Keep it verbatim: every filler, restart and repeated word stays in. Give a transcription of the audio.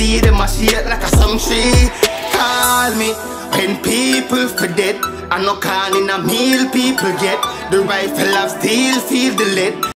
see them a shake like a some tree. Call me when people forget. I no calling a meal people get. The rifle of steel feel the lead.